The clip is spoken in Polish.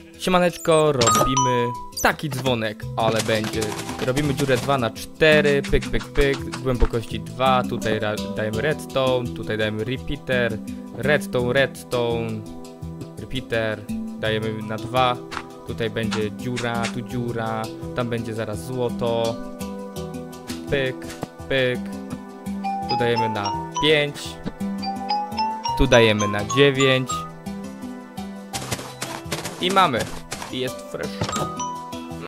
Siemaneczko, robimy taki dzwonek, ale będzie. Robimy dziurę 2 na 4, pyk, pyk, pyk, głębokości 2, tutaj dajemy redstone, tutaj dajemy repeater, redstone, repeater, dajemy na 2, tutaj będzie dziura, tu dziura, tam będzie zaraz złoto, pyk, pyk, tu dajemy na 5, tu dajemy na 9 i mamy. I jest fresh.